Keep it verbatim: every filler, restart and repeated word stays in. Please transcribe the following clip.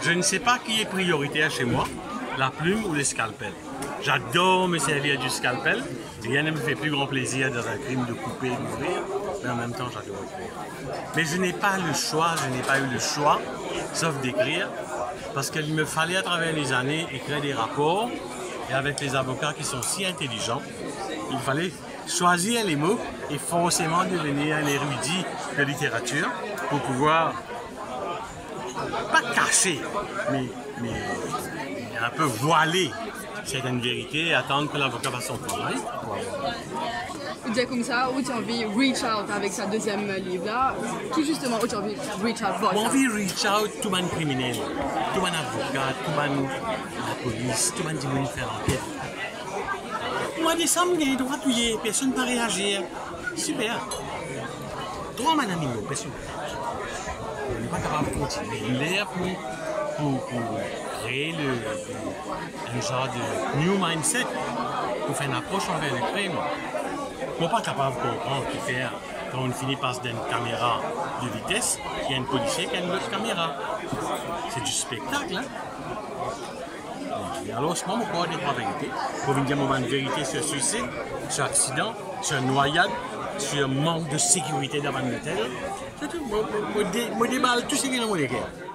Je ne sais pas qui est prioritaire chez moi, la plume ou le scalpel. J'adore me servir du scalpel. Rien ne me fait plus grand plaisir dans un crime de couper, d'ouvrir, mais en même temps, j'adore écrire. Mais je n'ai pas le choix, je n'ai pas eu le choix, sauf d'écrire, parce qu'il me fallait à travers les années écrire des rapports, et avec les avocats qui sont si intelligents, il fallait choisir les mots et forcément devenir un érudit de littérature pour pouvoir, pas cacher, mais, mais un peu voiler certaines vérités et attendre que l'avocat fasse son travail. Dire comme ça, où tu as envie reach out avec sa deuxième livre-là, qui justement où tu as envie reach out pour J'ai envie reach out tout le monde criminel, tout le monde avocat, tout le monde la police, tout le monde qui veut faire enquête. Moi, des sommes, il y a droit de tuer, personne ne peut réagir. Super. Droit, madame, personne. On n'est pas capable de continuer. L'air pour, pour, pour créer le, un genre de new mindset, pour faire une approche envers le crime. On n'est pas capable de comprendre qu'il fait quand on finit par se donner une caméra de vitesse, il y a une policier qui a une autre caméra. C'est du spectacle, hein? Et alors, ce moment, on peut avoir des trois vérités. Pour venir dire une vérité sur suicide, sur accident, sur noyade, sur manque de sécurité dans l'hôtel. C'est tout. Je déballe tout ce qui est dans mon équerre.